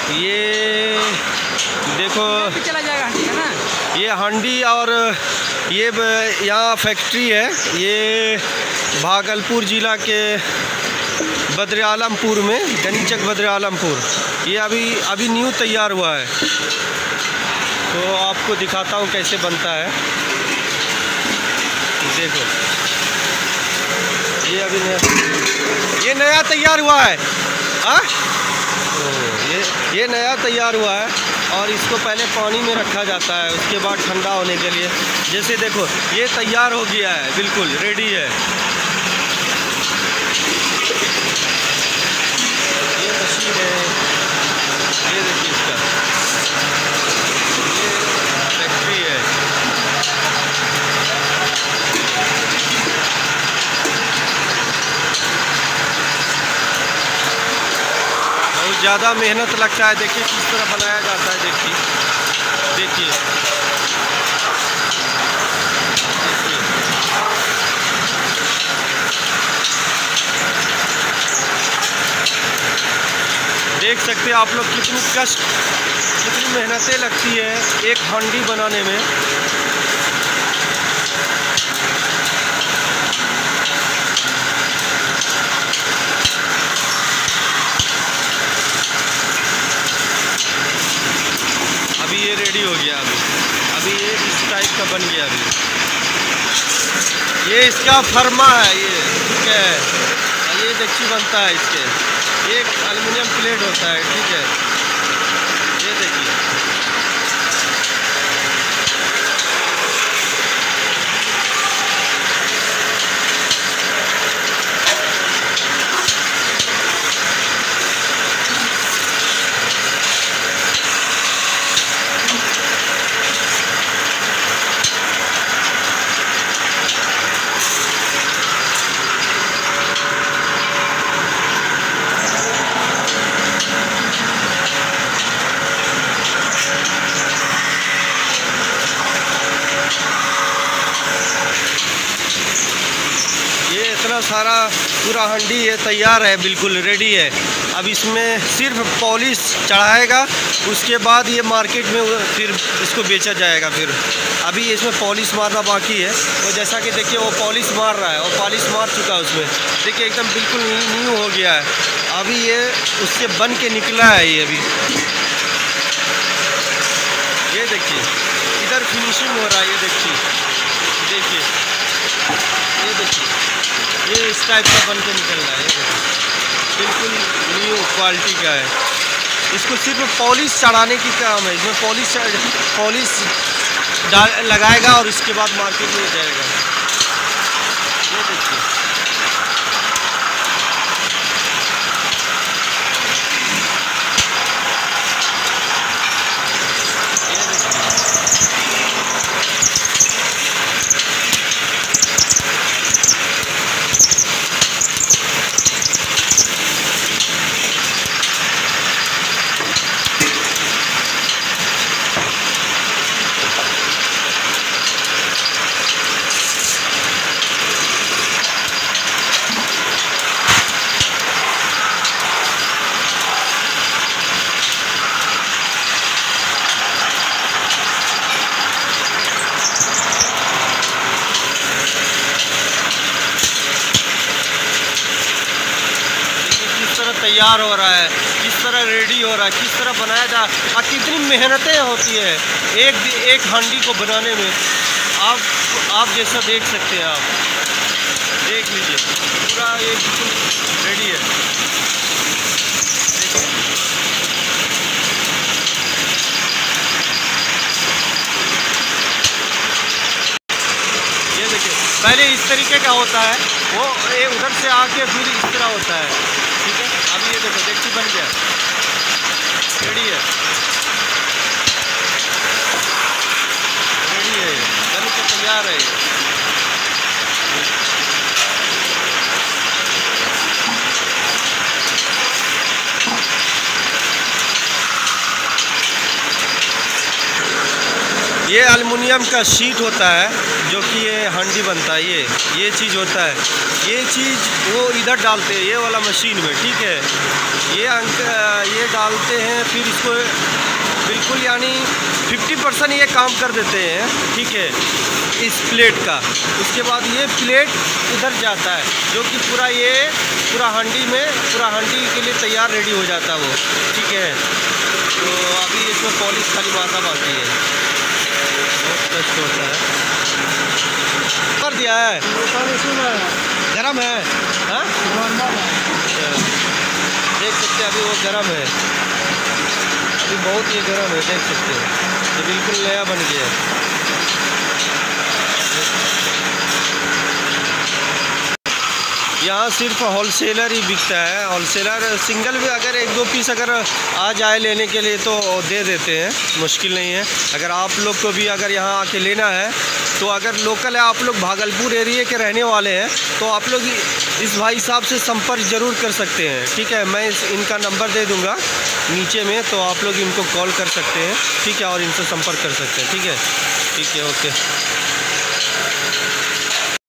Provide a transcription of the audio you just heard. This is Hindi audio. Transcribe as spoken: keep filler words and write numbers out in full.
ये देखो चला जाएगा हांडी है ना, ये हांडी और ये यहाँ फैक्ट्री है। ये भागलपुर ज़िला के बद्र आलमपुर में, गनीचक बद्र आलमपुर, ये अभी अभी न्यू तैयार हुआ है। तो आपको दिखाता हूँ कैसे बनता है। देखो ये अभी नया ये नया तैयार हुआ है। हाँ ये ये नया तैयार हुआ है और इसको पहले पानी में रखा जाता है, उसके बाद ठंडा होने के लिए। जैसे देखो ये तैयार हो गया है, बिल्कुल रेडी है। ये मशीन है, ये देखिए इसका, ये फैक्ट्री है। बहुत ज़्यादा मेहनत लगता है। देखिए किस तरह बनाया जाता है। देखिए देखिए देख सकते हैं आप लोग कितनी कष्ट, कितनी मेहनतें लगती है एक हांडी बनाने में। अभी ये रेडी हो गया। अभी अभी ये इस टाइप का बन गया। अभी ये इसका फरमा है, ये ठीक है। ये डेक्ची बनता है इसके, एक एल्युमिनियम प्लेट होता है, ठीक है। ये देखिए इतना सारा पूरा हांडी ये तैयार है, बिल्कुल रेडी है। अब इसमें सिर्फ पॉलिश चढ़ाएगा, उसके बाद ये मार्केट में फिर इसको बेचा जाएगा। फिर अभी इसमें पॉलिश मारना बाकी है। वो जैसा कि देखिए वो पॉलिश मार रहा है और पॉलिश मार चुका है उसमें। देखिए एकदम बिल्कुल न्यू हो गया है। अभी ये उससे बन के निकला है। ये अभी ये देखिए इधर फिनिशिंग हो रहा है। ये देखिए देखिए ये देखिए ये इस टाइप का बन के निकल रहा है। ये बिल्कुल न्यू क्वालिटी का है। इसको सिर्फ पॉलिश चढ़ाने की काम है। इसमें पॉलिश पॉलिश डाल लगाएगा और इसके बाद मार्केट में जाएगा। ये देखिए तैयार हो रहा है, किस तरह रेडी हो रहा है, किस तरह बनाया जा और कितनी मेहनतें होती है एक एक हांडी को बनाने में। आप आप जैसा देख सकते हैं, आप देख लीजिए पूरा ये बिल्कुल रेडी है। ये देखिए पहले इस तरीके का होता है, वो ये उधर से आके फिर इस तरह होता है, ठीक है। अभी ये देखो डेक्ची बन गया, रेडी है, रेडी है, बन के तैयार है। ये एल्युमिनियम का शीट होता है जो कि ये हांडी बनता है। ये ये चीज़ होता है, ये चीज़ वो इधर डालते हैं ये वाला मशीन में, ठीक है। ये अंक ये डालते हैं, फिर इसको बिल्कुल यानी फिफ्टी परसेंट ये काम कर देते हैं, ठीक है, इस प्लेट का। उसके बाद ये प्लेट इधर जाता है जो कि पूरा ये पूरा हांडी में पूरा हांडी के लिए तैयार रेडी हो जाता है वो, ठीक है। तो अभी इसमें पॉलिश खाली मारना बाकी है, बहुत कष्ट होता है। कर दिया है, गरम है, हाँ देख सकते हैं अभी वो गरम है, अभी बहुत ही गरम है, देख सकते हैं। ये बिल्कुल नया बन गया है। यहाँ सिर्फ होलसेलर ही बिकता है, होलसेलर सिंगल भी अगर एक दो पीस अगर आ जाए लेने के लिए तो दे देते हैं, मुश्किल नहीं है। अगर आप लोग को भी अगर यहाँ आके लेना है तो अगर लोकल है, आप लोग भागलपुर एरिया के रहने वाले हैं तो आप लोग इस भाई साहब से संपर्क ज़रूर कर सकते हैं, ठीक है। मैं इस इनका नंबर दे दूँगा नीचे में, तो आप लोग इनको कॉल कर सकते हैं, ठीक है, और इनसे संपर्क कर सकते हैं, ठीक है। ठीक है, ओके।